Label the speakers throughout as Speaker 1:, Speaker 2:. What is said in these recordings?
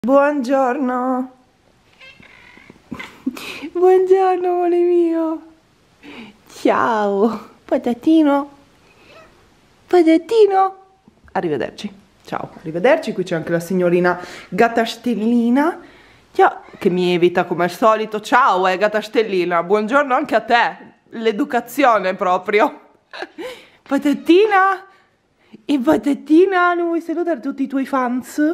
Speaker 1: Buongiorno. Buongiorno amore mio. Ciao. Patatino. Patatino. Arrivederci. Ciao, arrivederci. Qui c'è anche la signorina Gattastellina. Ciao, che mi evita come al solito. Ciao, Gattastellina. Buongiorno anche a te. L'educazione proprio. Patatina. E Patatina, non vuoi salutare tutti i tuoi fans?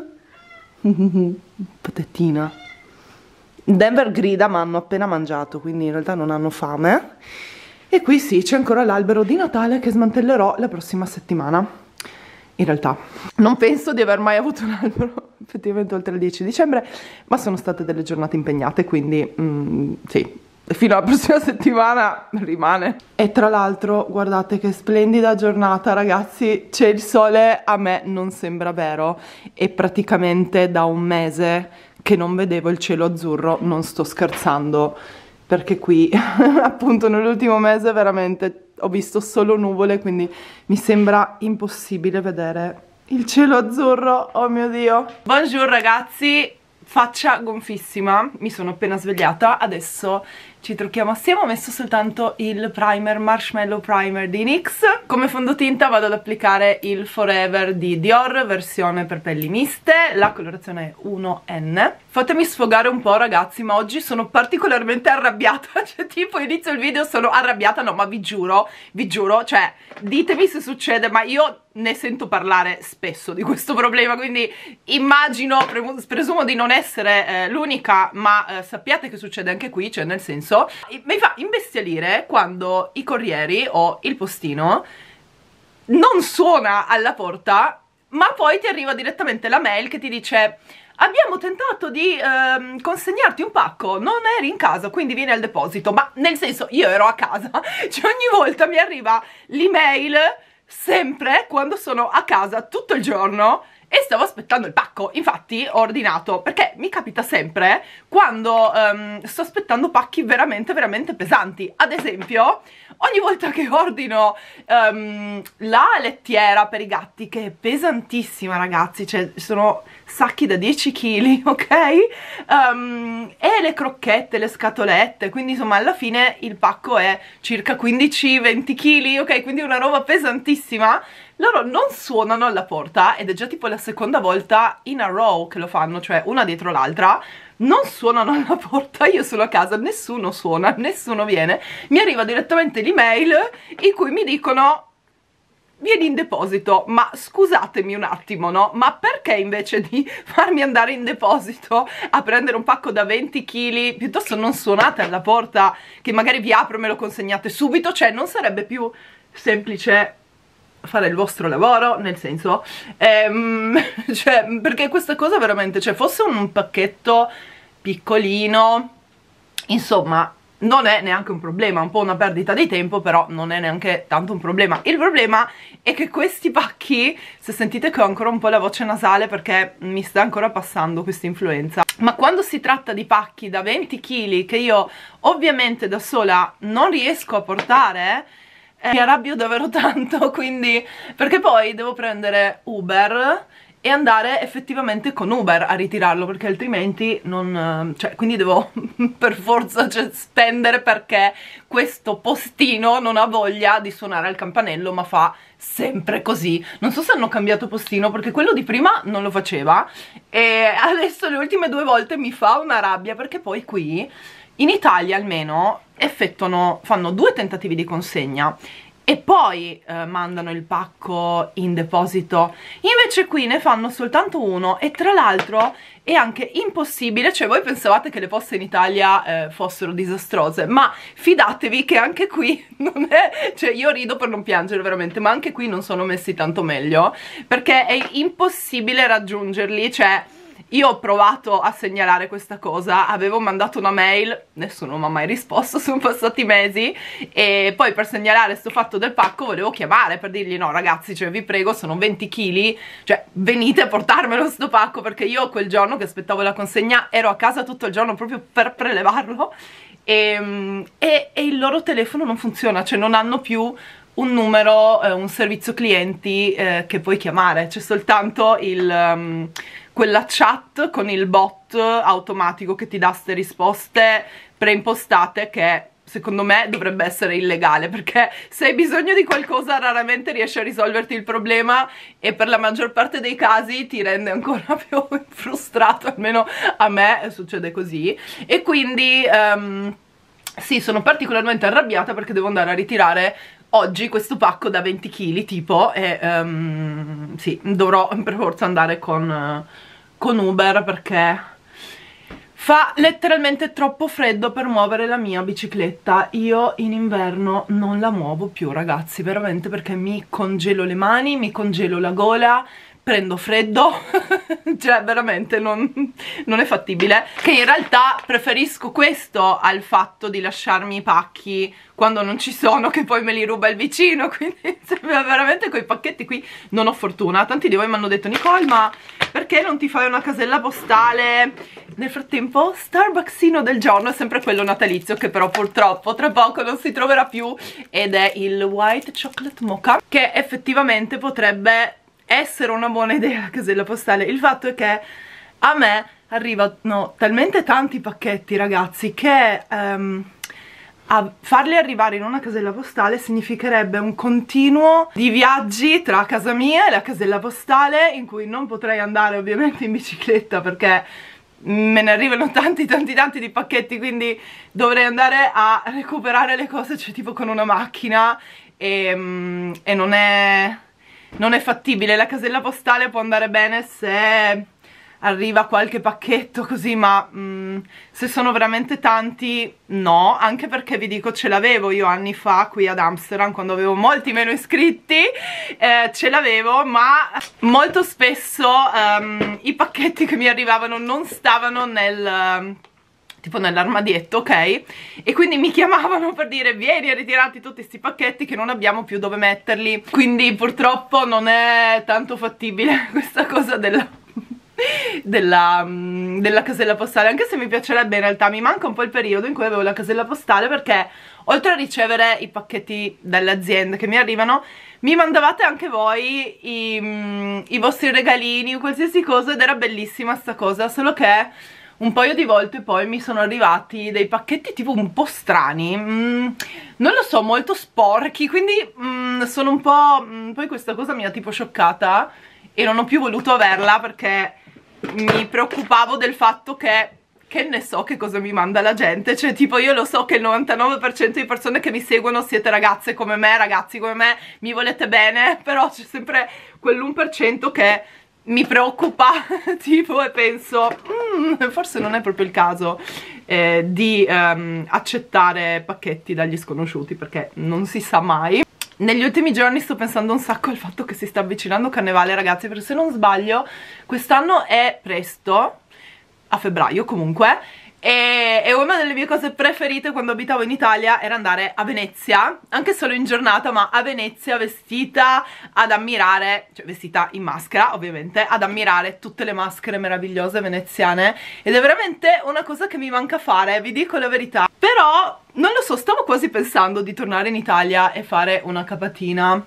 Speaker 1: Patatina. Denver grida ma hanno appena mangiato, quindi in realtà non hanno fame. E qui sì, c'è ancora l'albero di Natale che smantellerò la prossima settimana. In realtà non penso di aver mai avuto un albero effettivamente oltre il 10 dicembre, ma sono state delle giornate impegnate, quindi sì, fino alla prossima settimana rimane. E tra l'altro guardate che splendida giornata ragazzi, c'è il sole, a me non sembra vero, e praticamente da un mese che non vedevo il cielo azzurro, non sto scherzando, perché qui appunto nell'ultimo mese veramente ho visto solo nuvole, quindi mi sembra impossibile vedere il cielo azzurro, oh mio Dio. Buongiorno ragazzi, faccia gonfissima, mi sono appena svegliata, adesso ci trucchiamo assieme. Ho messo soltanto il primer, Marshmallow Primer di NYX. Come fondotinta vado ad applicare il Forever di Dior, versione per pelli miste, la colorazione è 1N. Fatemi sfogare un po' ragazzi, ma oggi sono particolarmente arrabbiata, cioè tipo inizio il video sono arrabbiata, no ma vi giuro, cioè ditemi se succede, ma io ne sento parlare spesso di questo problema, quindi immagino, presumo di non essere l'unica, ma sappiate che succede anche qui, cioè nel senso mi fa imbestialire quando i corrieri o il postino non suona alla porta, ma poi ti arriva direttamente la mail che ti dice: abbiamo tentato di consegnarti un pacco, non eri in casa, quindi vieni al deposito. Ma nel senso, io ero a casa, cioè ogni volta mi arriva l'email, sempre quando sono a casa tutto il giorno e stavo aspettando il pacco. Infatti ho ordinato, perché mi capita sempre quando sto aspettando pacchi veramente pesanti. Ad esempio ogni volta che ordino la lettiera per i gatti, che è pesantissima ragazzi, cioè sono sacchi da 10 kg, ok? E le crocchette, le scatolette, quindi insomma alla fine il pacco è circa 15-20 kg, ok? Quindi una roba pesantissima. Loro non suonano alla porta ed è già tipo la seconda volta in a row che lo fanno, cioè una dietro l'altra. Non suonano alla porta, io sono a casa, nessuno suona, nessuno viene. Mi arriva direttamente l'email in cui mi dicono: vieni in deposito. Ma scusatemi un attimo, no? Ma perché invece di farmi andare in deposito a prendere un pacco da 20 kg, piuttosto non suonate alla porta, che magari vi apro e me lo consegnate subito? Cioè non sarebbe più semplice fare il vostro lavoro, nel senso cioè, perché questa cosa veramente, cioè fosse un pacchetto piccolino, insomma non è neanche un problema, un po' una perdita di tempo, però non è neanche tanto un problema. Il problema è che questi pacchi, se sentite che ho ancora un po' la voce nasale perché mi sta ancora passando questa influenza, ma quando si tratta di pacchi da 20 kg che io ovviamente da sola non riesco a portare, mi arrabbio davvero tanto, quindi, perché poi devo prendere Uber e andare effettivamente con Uber a ritirarlo, perché altrimenti non, cioè, quindi devo per forza, cioè, spendere, perché questo postino non ha voglia di suonare al campanello, ma fa sempre così. Non so se hanno cambiato postino, perché quello di prima non lo faceva e adesso le ultime 2 volte mi fa una rabbia, perché poi qui in Italia almeno fanno 2 tentativi di consegna e poi mandano il pacco in deposito. Invece qui ne fanno soltanto uno, e tra l'altro è anche impossibile, cioè voi pensavate che le poste in Italia fossero disastrose, ma fidatevi che anche qui non è, cioè io rido per non piangere veramente, ma anche qui non sono messi tanto meglio, perché è impossibile raggiungerli. Cioè io ho provato a segnalare questa cosa, avevo mandato una mail, nessuno mi ha mai risposto, sono passati mesi, e poi per segnalare sto fatto del pacco volevo chiamare per dirgli: no ragazzi, cioè vi prego, sono 20 kg, cioè venite a portarmelo sto pacco, perché io quel giorno che aspettavo la consegna ero a casa tutto il giorno proprio per prelevarlo, e il loro telefono non funziona, cioè non hanno più un numero, un servizio clienti che puoi chiamare, c'è soltanto quella chat con il bot automatico che ti dà ste risposte preimpostate, che secondo me dovrebbe essere illegale, perché se hai bisogno di qualcosa raramente riesci a risolverti il problema, e per la maggior parte dei casi ti rende ancora più frustrato, almeno a me succede così. E quindi sì, sono particolarmente arrabbiata perché devo andare a ritirare oggi questo pacco da 20 kg tipo, e sì, dovrò per forza andare con Uber, perché fa letteralmente troppo freddo per muovere la mia bicicletta. Io in inverno non la muovo più, ragazzi, veramente, perché mi congelo le mani, mi congelo la gola, prendo freddo, cioè veramente non è fattibile. Che in realtà preferisco questo al fatto di lasciarmi i pacchi quando non ci sono, che poi me li ruba il vicino, quindi veramente coi pacchetti qui non ho fortuna. Tanti di voi mi hanno detto: Nicole, ma perché non ti fai una casella postale? Nel frattempo Starbucksino del giorno è sempre quello natalizio, che però purtroppo tra poco non si troverà più, ed è il White Chocolate Mocha, che effettivamente potrebbe essere una buona idea la casella postale. Il fatto è che a me arrivano talmente tanti pacchetti, ragazzi, che a farli arrivare in una casella postale significherebbe un continuo di viaggi tra casa mia e la casella postale, in cui non potrei andare ovviamente in bicicletta perché me ne arrivano tanti di pacchetti, quindi dovrei andare a recuperare le cose, cioè tipo con una macchina, e non è fattibile. La casella postale può andare bene se arriva qualche pacchetto così, ma se sono veramente tanti no, anche perché vi dico, ce l'avevo io anni fa qui ad Amsterdam, quando avevo molti meno iscritti, ce l'avevo, ma molto spesso i pacchetti che mi arrivavano non stavano tipo nell'armadietto, ok? E quindi mi chiamavano per dire: vieni a ritirarti tutti questi pacchetti che non abbiamo più dove metterli. Quindi purtroppo non è tanto fattibile questa cosa della casella postale, anche se mi piacerebbe. In realtà mi manca un po' il periodo in cui avevo la casella postale, perché oltre a ricevere i pacchetti dalle aziende che mi arrivano, mi mandavate anche voi i vostri regalini o qualsiasi cosa, ed era bellissima sta cosa, solo che un paio di volte poi mi sono arrivati dei pacchetti tipo un po' strani, non lo so, molto sporchi, quindi sono un po'... poi questa cosa mi ha tipo scioccata e non ho più voluto averla, perché mi preoccupavo del fatto che ne so che cosa mi manda la gente. Cioè tipo, io lo so che il 99% di persone che mi seguono siete ragazze come me, ragazzi come me, mi volete bene, però c'è sempre quell'1% che mi preoccupa tipo, e penso forse non è proprio il caso di accettare pacchetti dagli sconosciuti, perché non si sa mai. Negli ultimi giorni sto pensando un sacco al fatto che si sta avvicinando Carnevale, ragazzi, perché se non sbaglio quest'anno è presto, a febbraio comunque, e una delle mie cose preferite quando abitavo in Italia era andare a Venezia, anche solo in giornata, ma a Venezia vestita ad ammirare, cioè vestita in maschera ovviamente, ad ammirare tutte le maschere meravigliose veneziane, ed è veramente una cosa che mi manca fare, vi dico la verità. Però non lo so, stavo quasi pensando di tornare in Italia e fare una capatina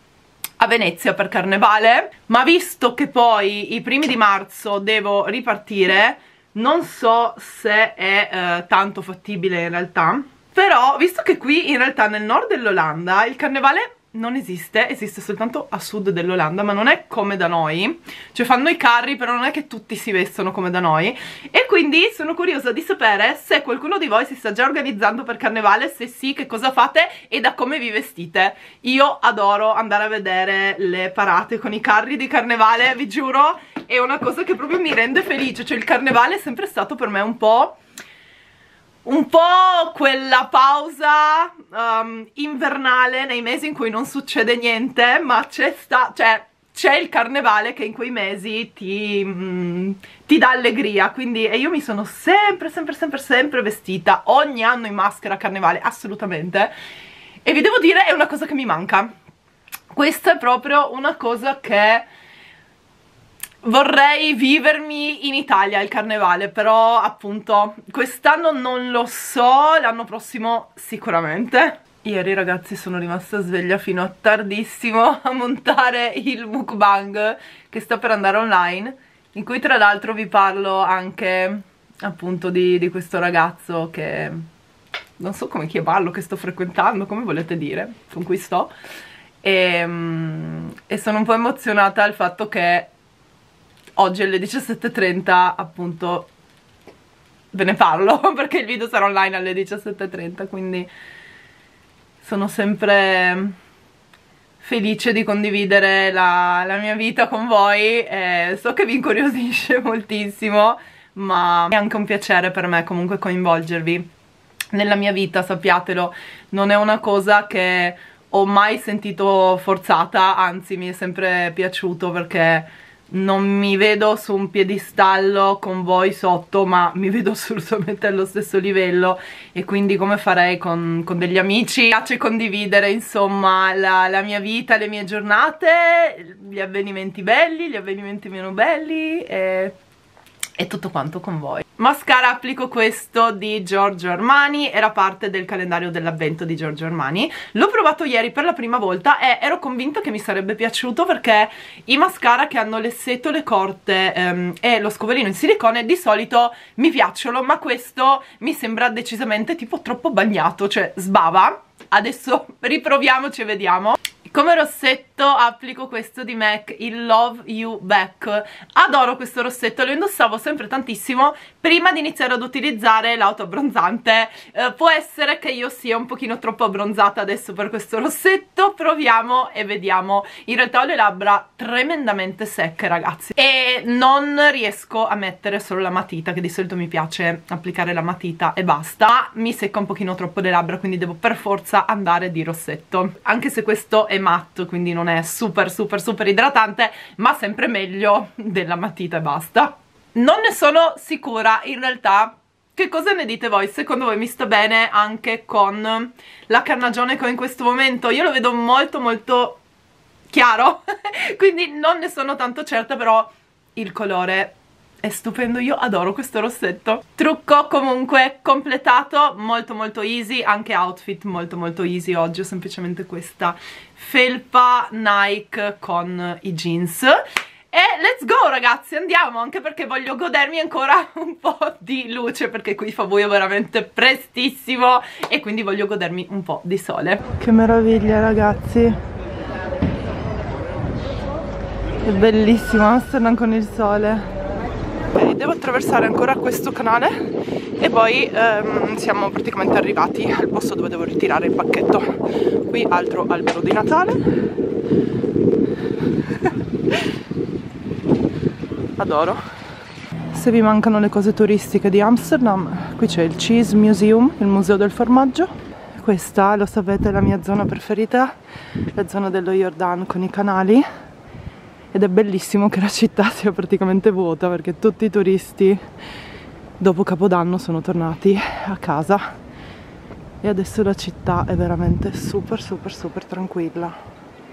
Speaker 1: a Venezia per Carnevale, ma visto che poi i primi di marzo devo ripartire, non so se è tanto fattibile in realtà. Però, visto che qui in realtà nel nord dell'Olanda il Carnevale non esiste, esiste soltanto a sud dell'Olanda, ma non è come da noi, cioè fanno i carri, però non è che tutti si vestono come da noi, e quindi sono curiosa di sapere se qualcuno di voi si sta già organizzando per Carnevale, se sì, che cosa fate e da come vi vestite. Io adoro andare a vedere le parate con i carri di Carnevale, vi giuro, è una cosa che proprio mi rende felice. Cioè il Carnevale è sempre stato per me un po' quella pausa invernale nei mesi in cui non succede niente, ma c'è il Carnevale che in quei mesi ti dà allegria. Quindi, e io mi sono sempre vestita ogni anno in maschera a Carnevale, assolutamente, e vi devo dire è una cosa che mi manca. Questa è proprio una cosa che vorrei vivermi in Italia, il Carnevale, però appunto quest'anno non lo so, l'anno prossimo sicuramente. Ieri ragazzi sono rimasta sveglia fino a tardissimo a montare il mukbang che sta per andare online, in cui tra l'altro vi parlo anche appunto di questo ragazzo che non so come chiamarlo, che sto frequentando, come volete dire, con cui sto, e sono un po' emozionata al fatto che oggi alle 17:30 appunto ve ne parlo, perché il video sarà online alle 17:30, quindi sono sempre felice di condividere la mia vita con voi. So che vi incuriosisce moltissimo, ma è anche un piacere per me comunque coinvolgervi nella mia vita, sappiatelo. Non è una cosa che ho mai sentito forzata, anzi mi è sempre piaciuto, perché non mi vedo su un piedistallo con voi sotto, ma mi vedo assolutamente allo stesso livello, e quindi come farei con degli amici. Mi piace condividere insomma la mia vita, le mie giornate, gli avvenimenti belli, gli avvenimenti meno belli e tutto quanto con voi. Mascara applico questo di Giorgio Armani, era parte del calendario dell'avvento di Giorgio Armani. L'ho provato ieri per la prima volta e ero convinta che mi sarebbe piaciuto, perché i mascara che hanno le setole corte e lo scovolino in silicone di solito mi piacciono, ma questo mi sembra decisamente tipo troppo bagnato, cioè sbava. Adesso riproviamoci e vediamo. Come rossetto applico questo di MAC, il Love You Back. Adoro questo rossetto, lo indossavo sempre tantissimo prima di iniziare ad utilizzare l'autoabbronzante. Può essere che io sia un pochino troppo abbronzata adesso per questo rossetto, proviamo e vediamo. In realtà ho le labbra tremendamente secche ragazzi, e non riesco a mettere solo la matita, che di solito mi piace applicare la matita e basta, ma mi secca un pochino troppo le labbra, quindi devo per forza andare di rossetto, anche se questo è matto, quindi non è super idratante, ma sempre meglio della matita e basta. Non ne sono sicura in realtà. Che cosa ne dite voi? Secondo voi mi sta bene anche con la carnagione che ho in questo momento? Io lo vedo molto chiaro quindi non ne sono tanto certa, però il colore è stupendo, io adoro questo rossetto. Trucco comunque completato, molto easy, anche outfit molto easy oggi. Ho semplicemente questa felpa Nike con i jeans e let's go ragazzi, andiamo, anche perché voglio godermi ancora un po' di luce, perché qui fa buio veramente prestissimo e quindi voglio godermi un po' di sole. Che meraviglia ragazzi, è bellissimo Amsterdam con il sole. Devo attraversare ancora questo canale e poi siamo praticamente arrivati al posto dove devo ritirare il pacchetto. Qui altro albero di Natale. Adoro. Se vi mancano le cose turistiche di Amsterdam, qui c'è il Cheese Museum, il museo del formaggio. Questa, lo sapete, è la mia zona preferita, la zona dello Jordan con i canali. Ed è bellissimo che la città sia praticamente vuota, perché tutti i turisti dopo Capodanno sono tornati a casa e adesso la città è veramente super tranquilla.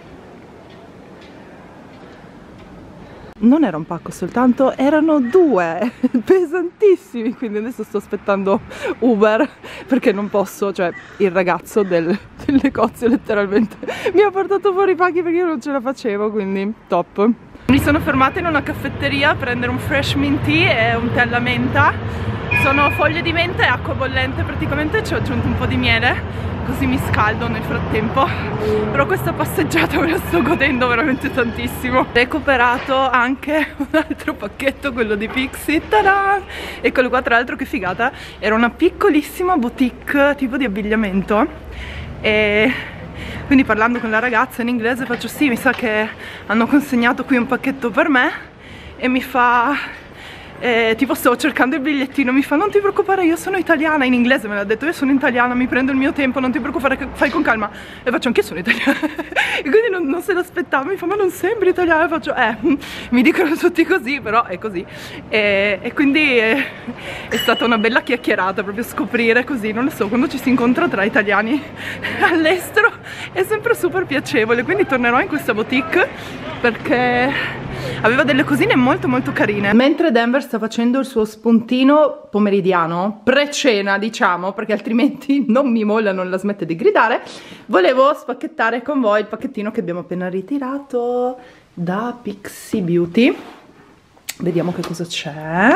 Speaker 1: Non era un pacco soltanto, erano due, pesantissimi, quindi adesso sto aspettando Uber perché non posso, cioè il ragazzo del negozio letteralmente mi ha portato fuori i pacchi perché io non ce la facevo, quindi top. Mi sono fermata in una caffetteria a prendere un fresh mint tea e un tè alla menta. Sono foglie di menta e acqua bollente praticamente, ci ho aggiunto un po' di miele così mi scaldo nel frattempo. Però questa passeggiata me la sto godendo veramente tantissimo. Ho recuperato anche un altro pacchetto, quello di Pixi, tada! Eccolo qua, tra l'altro che figata, era una piccolissima boutique tipo di abbigliamento, e quindi parlando con la ragazza in inglese faccio sì, mi sa che hanno consegnato qui un pacchetto per me, e mi fa tipo stavo cercando il bigliettino, mi fa non ti preoccupare, io sono italiana, in inglese me l'ha detto, io sono italiana, mi prendo il mio tempo, non ti preoccupare, fai con calma. E faccio anche io sono italiana e quindi non se l'aspettava, mi fa ma non sembri italiana, e faccio mi dicono tutti così, però è così, e quindi è stata una bella chiacchierata, proprio scoprire così, non lo so, quando ci si incontra tra italiani all'estero è sempre super piacevole, quindi tornerò in questa boutique perché aveva delle cosine molto molto carine. Mentre Denver sta facendo il suo spuntino pomeridiano, pre-cena diciamo, perché altrimenti non mi molla, non la smette di gridare, volevo spacchettare con voi il pacchettino che abbiamo appena ritirato da Pixi Beauty. Vediamo che cosa c'è.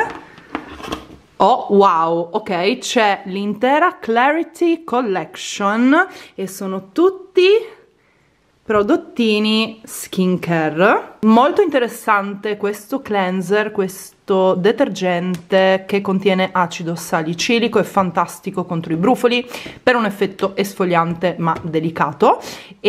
Speaker 1: Oh wow, ok, c'è l'intera Clarity Collection e sono tutti prodottini skincare. Molto interessante questo cleanser, questo detergente che contiene acido salicilico, è fantastico contro i brufoli per un effetto esfoliante ma delicato.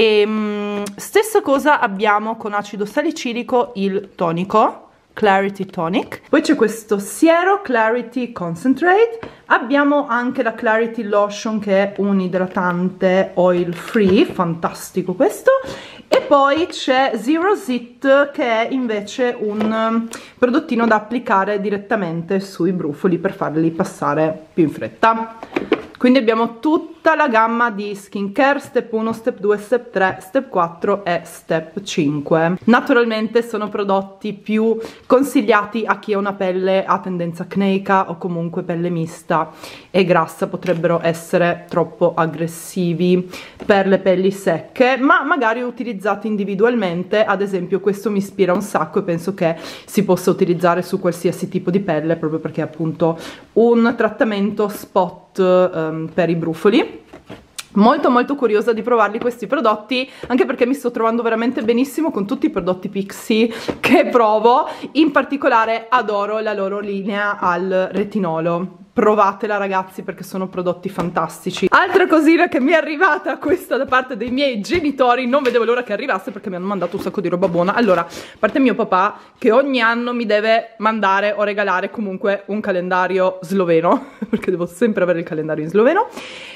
Speaker 1: E stessa cosa abbiamo con acido salicilico il tonico Clarity Tonic, poi c'è questo siero Clarity Concentrate, abbiamo anche la Clarity Lotion che è un idratante oil free, fantastico questo, e poi c'è Zero Zit che è invece un prodottino da applicare direttamente sui brufoli per farli passare più in fretta. Quindi abbiamo tutta la gamma di skincare, step 1, step 2, step 3, step 4 e step 5. Naturalmente sono prodotti più consigliati a chi ha una pelle a tendenza acneica o comunque pelle mista e grassa, potrebbero essere troppo aggressivi per le pelli secche, ma magari utilizzati individualmente. Ad esempio questo mi ispira un sacco e penso che si possa utilizzare su qualsiasi tipo di pelle, proprio perché è appunto un trattamento spot per i brufoli. Molto molto curiosa di provarli questi prodotti, anche perché mi sto trovando veramente benissimo con tutti i prodotti Pixi che provo. In particolare adoro la loro linea al retinolo. Provatela ragazzi perché sono prodotti fantastici. Altra cosina che mi è arrivata, questa da parte dei miei genitori, non vedevo l'ora che arrivasse perché mi hanno mandato un sacco di roba buona. Allora, a parte mio papà che ogni anno mi deve mandare o regalare comunque un calendario sloveno perché devo sempre avere il calendario in sloveno.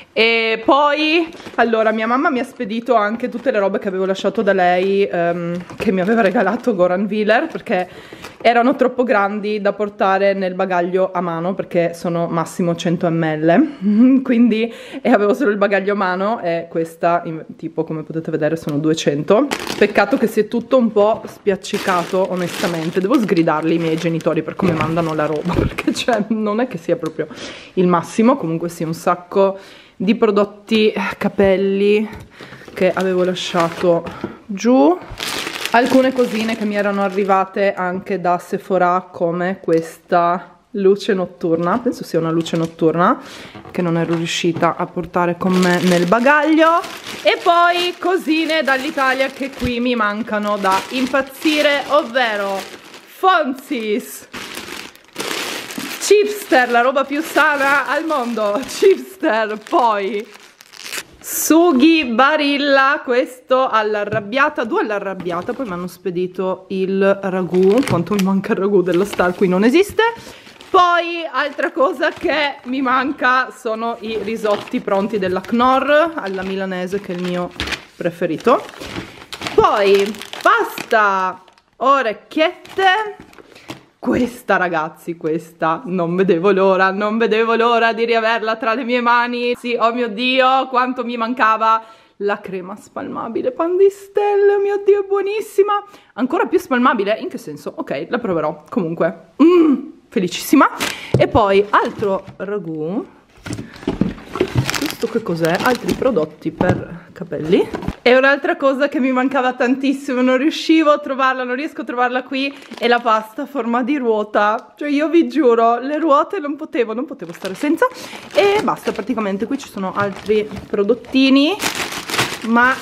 Speaker 1: E poi, allora, mia mamma mi ha spedito anche tutte le robe che avevo lasciato da lei, che mi aveva regalato Goran Willer, perché erano troppo grandi da portare nel bagaglio a mano, perché sono massimo 100 ml, quindi avevo solo il bagaglio a mano e questa, tipo, come potete vedere, sono 200. Peccato che si è tutto un po' spiaccicato, onestamente. Devo sgridarli i miei genitori per come mandano la roba, perché cioè, non è che sia proprio il massimo. Comunque sì, un sacco di prodotti capelli che avevo lasciato giù, alcune cosine che mi erano arrivate anche da Sephora, come questa luce notturna, penso sia una luce notturna che non ero riuscita a portare con me nel bagaglio, e poi cosine dall'Italia che qui mi mancano da impazzire, ovvero Fonzis Chipster, la roba più sana al mondo, Chipster. Poi Sughi Barilla, questo all'arrabbiata, 2 all'arrabbiata, poi mi hanno spedito il ragù, quanto mi manca il ragù della Star, qui non esiste. Poi altra cosa che mi manca sono i risotti pronti della Knorr alla milanese, che è il mio preferito. Poi pasta orecchiette. Questa ragazzi, questa non vedevo l'ora, non vedevo l'ora di riaverla tra le mie mani. Sì, oh mio Dio, quanto mi mancava la crema spalmabile Pan di Stelle, mio Dio, è buonissima. Ancora più spalmabile? In che senso? Ok, la proverò, comunque. Felicissima. E poi altro ragù. Questo che cos'è? Altri prodotti per capelli. E un'altra cosa che mi mancava tantissimo, non riuscivo a trovarla, non riesco a trovarla qui, è la pasta a forma di ruota. Cioè io vi giuro, le ruote non potevo stare senza. E basta, praticamente qui ci sono altri prodottini, ma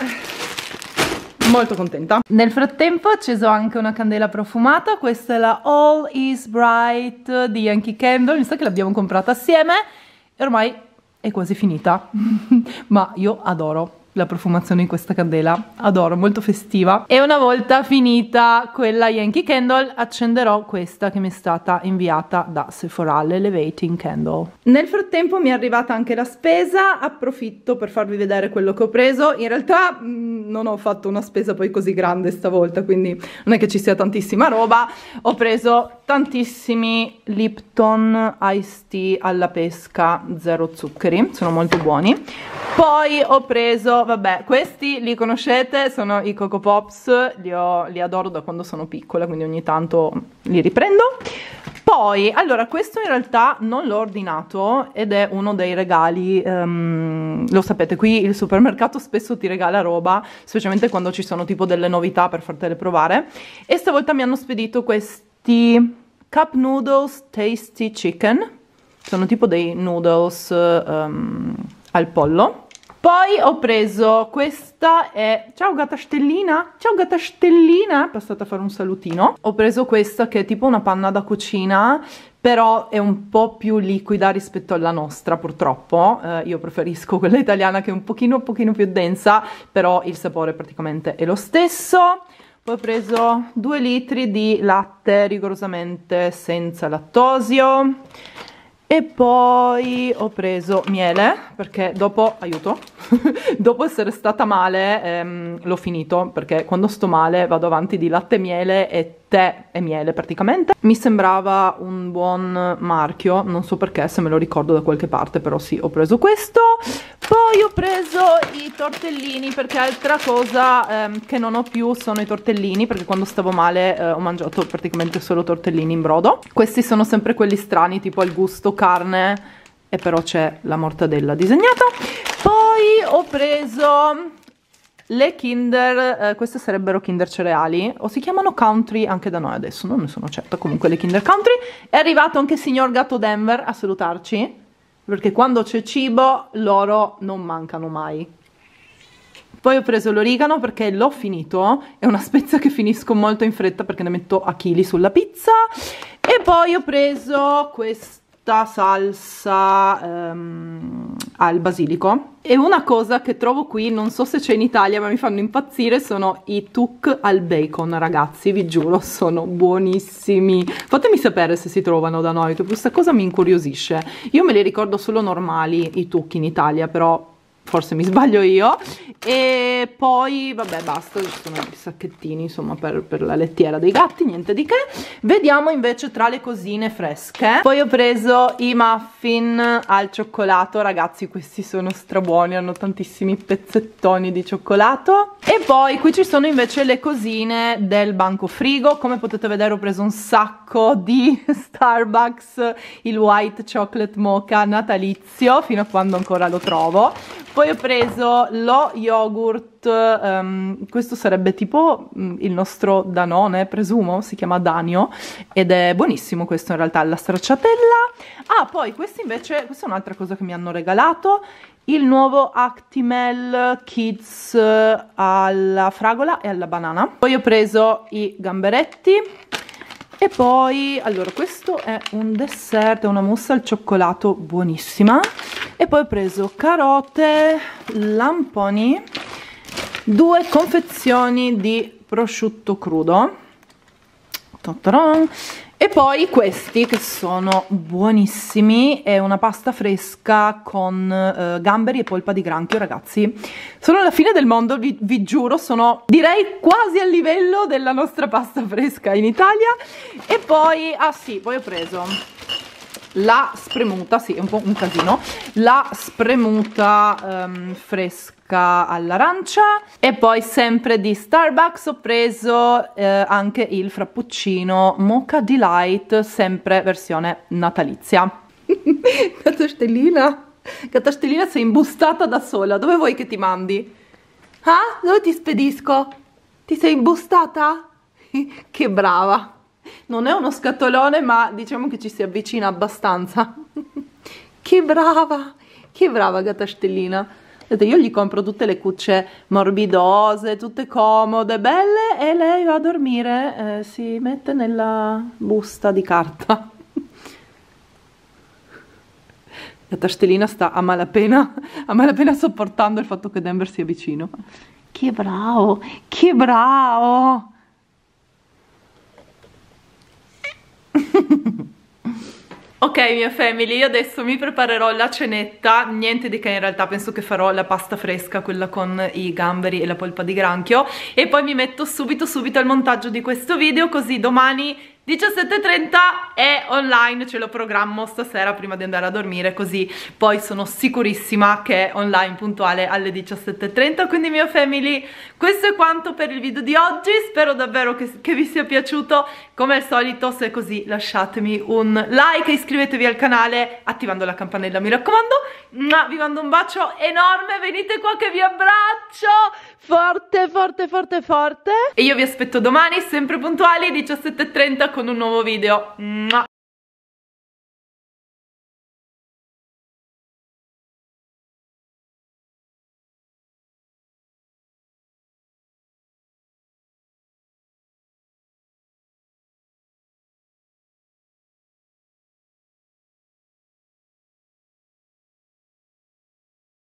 Speaker 1: molto contenta. Nel frattempo ho acceso anche una candela profumata, questa è la All Is Bright di Yankee Candle, mi sa che l'abbiamo comprata assieme e ormai è quasi finita, ma io adoro la profumazione di questa candela, adoro, molto festiva. E una volta finita quella Yankee Candle accenderò questa che mi è stata inviata da Sephora, l'Elevating Candle. Nel frattempo mi è arrivata anche la spesa, approfitto per farvi vedere quello che ho preso. In realtà non ho fatto una spesa poi così grande stavolta, quindi non è che ci sia tantissima roba. Ho preso tantissimi Lipton Iced Tea alla pesca, zero zuccheri, sono molto buoni. Poi ho preso, vabbè, questi li conoscete, sono i Coco Pops, li adoro da quando sono piccola, quindi ogni tanto li riprendo. Poi, allora, questo in realtà non l'ho ordinato ed è uno dei regali, lo sapete, qui il supermercato spesso ti regala roba, specialmente quando ci sono tipo delle novità per fartele provare, e stavolta mi hanno spedito questi Cup Noodles Tasty Chicken, sono tipo dei noodles al pollo. Poi ho preso questa, ciao gatta stellina, ciao gatta stellina, passate a fare un salutino. Ho preso questa che è tipo una panna da cucina, però è un po' più liquida rispetto alla nostra purtroppo. Io preferisco quella italiana che è un pochino più densa, però il sapore praticamente è lo stesso. Poi ho preso 2 litri di latte rigorosamente senza lattosio. E poi ho preso miele, perché dopo, aiuto, dopo essere stata male l'ho finito, perché quando sto male vado avanti di latte, miele e tè e miele praticamente. Mi sembrava un buon marchio, non so perché, se me lo ricordo da qualche parte, però sì, ho preso questo. Poi ho preso i tortellini, perché altra cosa che non ho più sono i tortellini, perché quando stavo male ho mangiato praticamente solo tortellini in brodo. Questi sono sempre quelli strani, tipo al gusto carne, e però c'è la mortadella disegnata. Poi ho preso le Kinder, queste sarebbero Kinder cereali, o si chiamano Country anche da noi adesso, non ne sono certa, comunque le Kinder Country. È arrivato anche il signor Gatto Denver a salutarci, perché quando c'è cibo loro non mancano mai. Poi ho preso l'origano perché l'ho finito, è una spezia che finisco molto in fretta perché ne metto a chili sulla pizza. E poi ho preso questa salsa al basilico. E una cosa che trovo qui, non so se c'è in Italia ma mi fanno impazzire, sono i tuc al bacon, ragazzi, vi giuro, sono buonissimi. Fatemi sapere se si trovano da noi, che questa cosa mi incuriosisce. Io me li ricordo solo normali, i tuc in Italia, però forse mi sbaglio io. E poi vabbè, basta, ci sono i sacchettini insomma per la lettiera dei gatti, niente di che. Vediamo invece tra le cosine fresche. Poi ho preso i muffin al cioccolato, ragazzi, questi sono strabuoni, hanno tantissimi pezzettoni di cioccolato. E poi qui ci sono invece le cosine del banco frigo. Come potete vedere ho preso un sacco di Starbucks, il white chocolate mocha natalizio, fino a quando ancora lo trovo. Poi ho preso lo yogurt, questo sarebbe tipo il nostro Danone, presumo, si chiama Danio, ed è buonissimo questo in realtà, alla stracciatella. Ah, poi questi invece, questa è un'altra cosa che mi hanno regalato, il nuovo Actimel Kids alla fragola e alla banana. Poi ho preso i gamberetti. E poi, allora, questo è un dessert, è una mousse al cioccolato buonissima. E poi ho preso carote, lamponi, 2 confezioni di prosciutto crudo. Ta-ta-ran. E poi questi che sono buonissimi, è una pasta fresca con gamberi e polpa di granchio, ragazzi. Sono alla fine del mondo, vi giuro, sono direi quasi al livello della nostra pasta fresca in Italia. E poi, ah sì, poi ho preso la spremuta, sì, è un po' un casino, la spremuta fresca all'arancia. E poi sempre di Starbucks ho preso anche il frappuccino Mocha Delight, sempre versione natalizia. Gattastellina, Gattastellina, sei imbustata da sola, dove vuoi che ti mandi? Ah? Dove ti spedisco? Ti sei imbustata? Che brava! Non è uno scatolone, ma diciamo che ci si avvicina abbastanza. Che brava Gattastellina. Vedete, io gli compro tutte le cucce morbidose, tutte comode, belle, e lei va a dormire, si mette nella busta di carta. Gattastellina sta a malapena sopportando il fatto che Denver sia vicino. Che bravo, che bravo! Ok, mia family, io adesso mi preparerò la cenetta, niente di che in realtà, penso che farò la pasta fresca, quella con i gamberi e la polpa di granchio, e poi mi metto subito al montaggio di questo video, così domani 17:30 è online, ce lo programmo stasera prima di andare a dormire, così poi sono sicurissima che è online puntuale alle 17:30. Quindi mio family, questo è quanto per il video di oggi, spero davvero che vi sia piaciuto. Come al solito, se è così lasciatemi un like e iscrivetevi al canale attivando la campanella, mi raccomando. Vi mando un bacio enorme, venite qua che vi abbraccio forte forte forte forte e io vi aspetto domani sempre puntuali 17:30 con un nuovo video.